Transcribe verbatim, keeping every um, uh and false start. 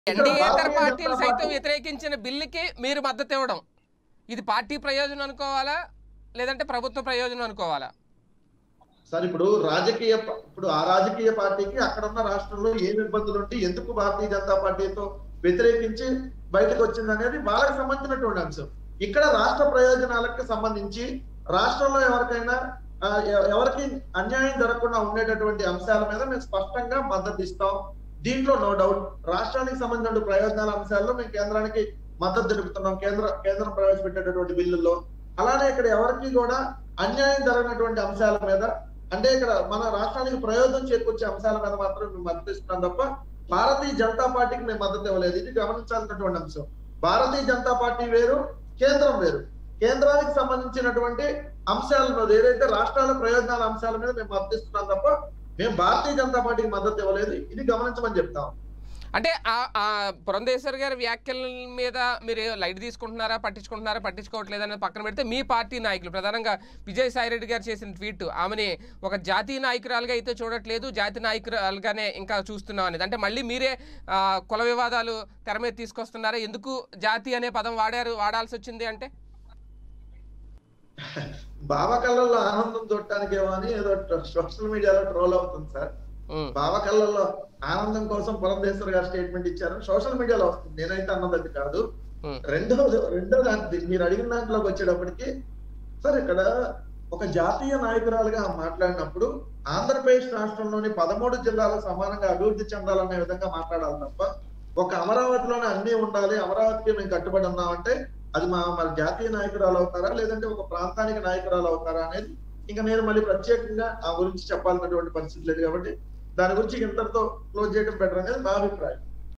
ఎన్డీయేతర పార్టీలు సైతం వ్యతిరేకించిన బిల్లుకి మీరు మద్దతు ఇవ్వడం ఇది పార్టీ ప్రయోజనం అనుకోవాలా లేదంటే ప్రభుత్వ ప్రయోజనం అనుకోవాలా? సార్ ఇప్పుడు రాజకీయ ఇప్పుడు ఆ రాజకీయ పార్టీకి అక్కడ ఉన్న రాష్ట్రంలో ఏం ఇబ్బందులు ఉంటే ఎందుకు భారతీయ జనతా పార్టీతో వ్యతిరేకించి బయటకు వచ్చింది అనేది వాళ్ళకి సంబంధించినటువంటి అంశం. ఇక్కడ రాష్ట్ర ప్రయోజనాలకు సంబంధించి రాష్ట్రంలో ఎవరికైనా ఎవరికి అన్యాయం జరగకుండా ఉండేటటువంటి అంశాల మీద మేము స్పష్టంగా మద్దతు ఇస్తాం. దీంట్లో నో డౌట్ రాష్ట్రానికి సంబంధించిన ప్రయోజనాల అంశాల్లో మేము కేంద్రానికి మద్దతు తెలుపుతున్నాం కేంద్ర కేంద్రం ప్రవేశపెట్టేటటువంటి బిల్లుల్లో. అలానే ఇక్కడ ఎవరికి కూడా అన్యాయం జరిగినటువంటి అంశాల మీద అంటే ఇక్కడ మన రాష్ట్రానికి ప్రయోజనం చేకూర్చే అంశాల మీద మాత్రం మేము మద్దతు ఇస్తున్నాం తప్ప భారతీయ జనతా పార్టీకి మేము మద్దతు ఇవ్వలేదు. ఇది గమనించాల్సినటువంటి అంశం. భారతీయ జనతా పార్టీ వేరు, కేంద్రం వేరు. కేంద్రానికి సంబంధించినటువంటి అంశాల మీద ఏదైతే రాష్ట్రాల ప్రయోజనాల అంశాల మీద మేము మద్దతు ఇస్తున్నాం తప్ప మేము భారతీయ జనతా పార్టీకి మద్దతు ఇవ్వలేదు. ఇది గమనించమని చెప్తాం. అంటే ఆ పురంధేశ్వర్ గారి వ్యాఖ్యల మీద మీరు లైట్ తీసుకుంటున్నారా, పట్టించుకుంటున్నారా, పట్టించుకోవట్లేదు అనేది పక్కన పెడితే మీ పార్టీ నాయకులు ప్రధానంగా విజయసాయి రెడ్డి గారు చేసిన ట్వీట్ ఆమెని ఒక జాతీయ నాయకురాలుగా అయితే చూడట్లేదు, జాతీయ నాయకురాలుగానే ఇంకా చూస్తున్నాం అనేది. అంటే మళ్ళీ మీరే కుల వివాదాలు తెర మీద తీసుకొస్తున్నారా? ఎందుకు జాతి అనే పదం వాడారు వాడాల్సి వచ్చింది అంటే? బావ కళ్ళల్లో ఆనందం చూడటానికి ఏమో అని ఏదో సోషల్ మీడియాలో ట్రోల్ అవుతుంది సార్. బావ కళ్ళల్లో ఆనందం కోసం పురంధేశ్వర్ గారు స్టేట్మెంట్ ఇచ్చారు సోషల్ మీడియాలో వస్తుంది. నేనైతే అన్నది కాదు. రెండో రెండో దాంట్లో మీరు అడిగిన దాంట్లోకి వచ్చేటప్పటికి సార్ ఇక్కడ ఒక జాతీయ నాయకురాలుగా మాట్లాడినప్పుడు ఆంధ్రప్రదేశ్ రాష్ట్రంలోని పదమూడు జిల్లాలు సమానంగా అభివృద్ధి చెందాలనే విధంగా మాట్లాడాలి తప్ప ఒక అమరావతిలోనే అన్ని ఉండాలి, అమరావతికి మేము కట్టుబడి ఉన్నామంటే అది మా మరి జాతీయ నాయకురాలు అవుతారా లేదంటే ఒక ప్రాంతానికి నాయకురాలు అవుతారా అనేది ఇంకా నేను మళ్ళీ ప్రత్యేకంగా ఆ గురించి చెప్పాలన్నటువంటి పరిస్థితి లేదు. కాబట్టి దాని గురించి ఇంతటితో క్లోజ్ చేయడం బెటర్ అనేది నా అభిప్రాయం.